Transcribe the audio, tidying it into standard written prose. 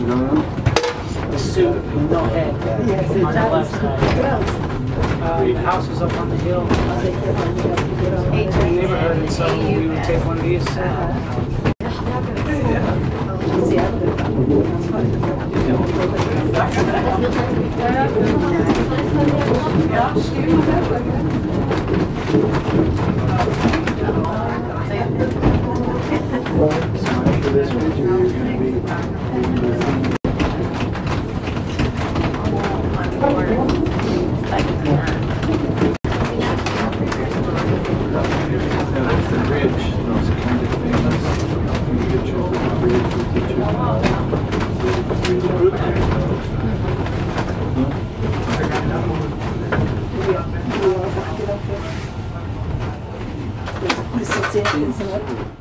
The suit, not head. Yes, it on the left does. side. What else? Houses up on the hill. Neighborhood, so we would take one of these. For this region, you're going to be the bridge, those kind of famous pictures of the bridge with Questo c'è,